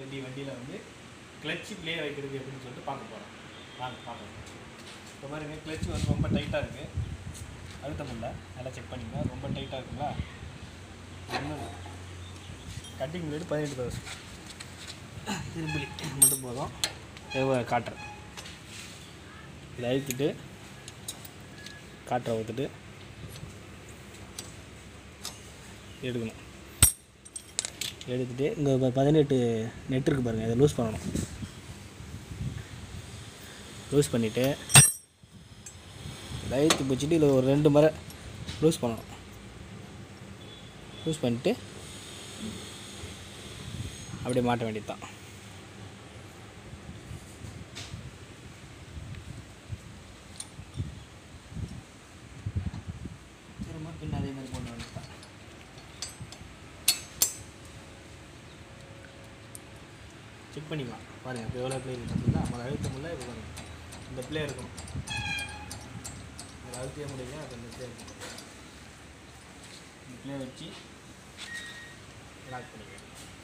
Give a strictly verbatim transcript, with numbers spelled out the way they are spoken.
வண்டி வண்டியில் வந்து கிளச்சு ப்ளே வைக்கிறது எப்படின்னு சொல்லிட்டு பார்க்க போகிறோம். வாங்க பார்க்கலாம். இப்போ பாருங்க, கிளச்சு வந்து ரொம்ப டைட்டாக இருக்குது, அழுத்த முடியல. நல்லா செக் பண்ணிங்க. ரொம்ப டைட்டாக இருக்குங்களா? ஒன்றும் கட்டிங் பிளேடு பதினெட்டு தௌசண்ட் திரும்பி மட்டும் போதும். எவ்வளோ காட்டுறேன். இதை அழுத்திட்டு காற்றை ஊற்றுட்டு எடுக்கணும். எடுத்துகிட்டு இங்கே பதினெட்டு நெட் இருக்குது பாருங்கள், இதை லூஸ் பண்ணணும். லூஸ் பண்ணிவிட்டு லைட்டு பிடிச்சிட்டு இதில் ஒரு ரெண்டு முறை லூஸ் பண்ணணும். லூஸ் பண்ணிட்டு அப்படியே மாட்ட வேண்டியது தான். திரும்ப பின் அதே மாதிரி போட வேண்டியது தான். செக் பண்ணிக்கலாம். பாருங்கள் இப்போ எவ்வளோ பிளே இருக்குங்களா? நம்ம அழுத்த முடியல. இப்போ பாருங்கள், இந்த பிளே இருக்கணும். அதை அழுத்தவே முடியல. அது இந்த பிளே இருக்கணும். இந்த பிளே வச்சு லாக் பண்ணிக்கலாம்.